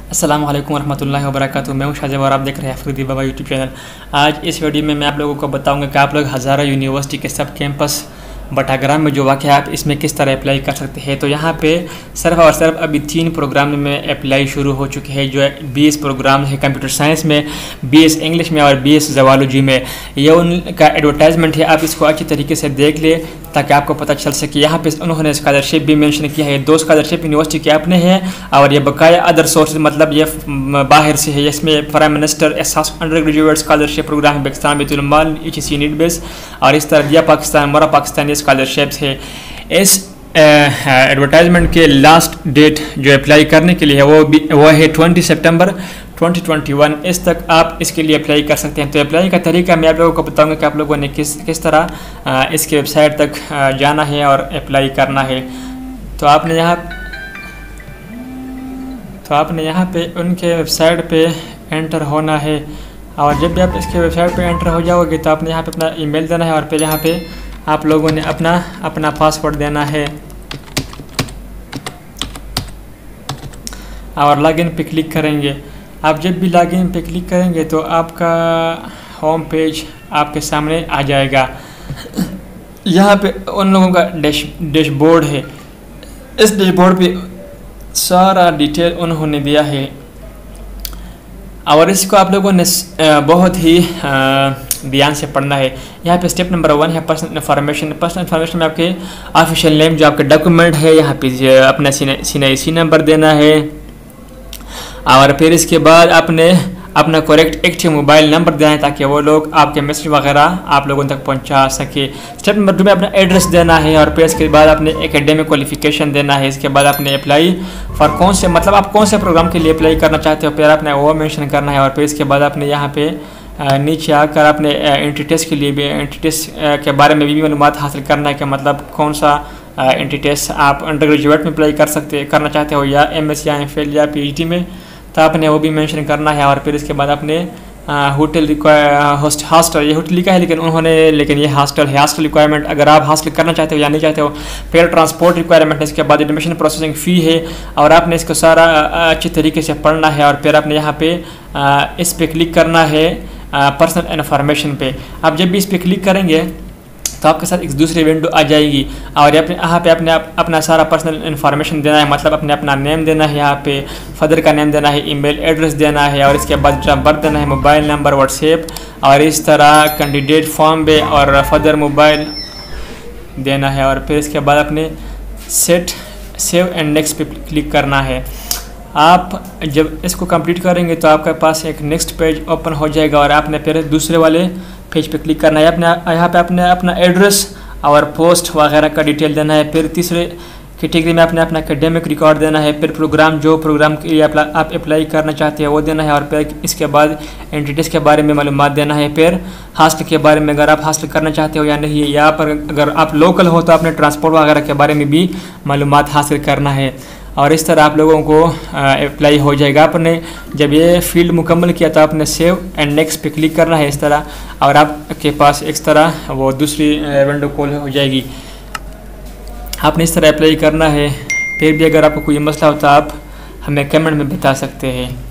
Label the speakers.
Speaker 1: अस्सलाम वालेकुम रहमतुल्लाहि व बरकातुहू। मैं हूं शाहज़ेब और आप देख रहे हैं अफरीदी बाबा यूट्यूब चैनल। आज इस वीडियो में मैं आप लोगों को बताऊंगा कि आप लोग हज़ारा यूनिवर्सिटी के सब कैंपस बटाग्राम में जो वाक़ है आप इसमें किस तरह अप्लाई कर सकते हैं। तो यहाँ पे सिर्फ और सिर्फ अभी 3 प्रोग्राम में अप्लाई शुरू हो चुके हैं। जो 20 प्रोग्राम है कंप्यूटर साइंस में, BS इंग्लिश में और BS ज़ूलॉजी में। ये उनका एडवर्टाइजमेंट है, आप इसको अच्छी तरीके से देख ले ताकि आपको पता चल सके। यहाँ पे उन्होंने स्कॉलरशिप भी मेंशन किया है। 2 स्कॉलरशिप यूनिवर्सिटी के अपने हैं और ये बकाया अदर सोर्स मतलब ये बाहर से है। इसमें prime minister undergraduate scholarship program Pakistan Baitul Maal ETC need base और इस तरह दिया पाकिस्तान मरा पाकिस्तानी स्कॉलरशिप्स है। इस एडवर्टाइजमेंट के लास्ट डेट जो अप्लाई करने के लिए है वो है 20 सितंबर 2021। इस तक आप इसके लिए अप्लाई कर सकते हैं। तो अप्लाई का तरीका मैं आप लोगों को बताऊंगा कि आप लोगों ने किस तरह इसके वेबसाइट तक जाना है और अप्लाई करना है। तो आपने यहाँ पे उनके वेबसाइट पे एंटर होना है और जब भी आप इसके वेबसाइट पे एंटर हो जाओगे तो आपने यहाँ पे अपना ईमेल देना है और फिर यहाँ पे आप लोगों ने अपना पासवर्ड देना है और लॉगिन पे क्लिक करेंगे। आप जब भी लॉगिन पे क्लिक करेंगे तो आपका होम पेज आपके सामने आ जाएगा। यहाँ पे उन लोगों का डैशबोर्ड है। इस डैशबोर्ड पे सारा डिटेल उन्होंने दिया है और इसको आप लोगों ने बहुत ही ध्यान से पढ़ना है। यहाँ पे स्टेप नंबर 1 है पर्सनल इन्फॉर्मेशन। पर्सनल इन्फॉर्मेशन में आपके ऑफिशियल नेम जो आपके डॉक्यूमेंट है, यहाँ पे अपना CNIC नंबर देना है और फिर इसके बाद आपने अपना करेक्ट एक्टिव मोबाइल नंबर देना है ताकि वो लोग आपके मैसेज वगैरह आप लोगों तक पहुंचा सके। स्टेप नंबर 2 में अपना एड्रेस देना है और फिर इसके बाद आपने एकेडमिक क्वालिफिकेशन देना है। इसके बाद आपने अप्लाई फॉर कौन से मतलब आप कौन से प्रोग्राम के लिए अप्लाई करना चाहते हो फिर आपने वो मेंशन करना है और फिर इसके बाद आपने यहाँ पे नीचे आकर अपने एंट्री टेस्ट के लिए भी एंट्री टेस्ट के बारे में भी मालूमात हासिल करना है कि मतलब कौन सा एंट्री टेस्ट आप अंडर ग्रेजुएट में अप्लाई करना चाहते हो या MS या MPhil या PhD में, तो आपने वो भी मेंशन करना है। और फिर इसके बाद आपने होटल हॉस्टल, ये होटल लिखा है लेकिन ये हॉस्टल है। हॉस्टल रिक्वायरमेंट अगर आप हासिल करना चाहते हो या नहीं चाहते हो। फिर ट्रांसपोर्ट रिक्वायरमेंट है। इसके बाद एडमिशन प्रोसेसिंग फ़ी है और आपने इसको सारा अच्छी तरीके से पढ़ना है और फिर आपने यहाँ पे इस पर क्लिक करना है पर्सनल इन्फॉर्मेशन पे। आप जब भी इस पर क्लिक करेंगे तो आपके साथ एक दूसरी विंडो आ जाएगी और यहाँ पे अपने अपना सारा पर्सनल इन्फॉर्मेशन देना है। मतलब अपना नेम देना है, यहाँ पे फादर का नेम देना है, ईमेल एड्रेस देना है और इसके बाद डेट ऑफ बर्थ देना है, मोबाइल नंबर, व्हाट्सएप और इस तरह कैंडिडेट फॉर्म पे और फादर मोबाइल देना है और फिर इसके बाद अपने सेव एंड नेक्स्ट पे क्लिक करना है। आप जब इसको कंप्लीट करेंगे तो आपके पास एक नेक्स्ट पेज ओपन हो जाएगा और आपने फिर दूसरे वाले पेज पे क्लिक करना है। यहाँ पे आपने अपना एड्रेस और पोस्ट वगैरह का डिटेल देना है। फिर तीसरे कैटेगरी में आपने अपना एकेडमिक रिकॉर्ड देना है। फिर प्रोग्राम के लिए आप अप्लाई करना चाहते हैं वो देना है और फिर इसके बाद एंट्री टेस्ट के बारे में मालूमात देना है। फिर हॉस्टल के बारे में अगर आप हॉस्टल करना चाहते हो या नहीं, या पर अगर आप लोकल हो तो आपने ट्रांसपोर्ट वगैरह के बारे में भी मालूमात हासिल करना है और इस तरह आप लोगों को अप्लाई हो जाएगा। आपने जब ये फील्ड मुकम्मल किया तो आपने सेव एंड नेक्स्ट पे क्लिक करना है इस तरह और आपके पास इस तरह वो दूसरी विंडो कॉल हो जाएगी। आपने इस तरह अप्लाई करना है। फिर भी अगर आपको कोई मसला हो तो आप हमें कमेंट में बता सकते हैं।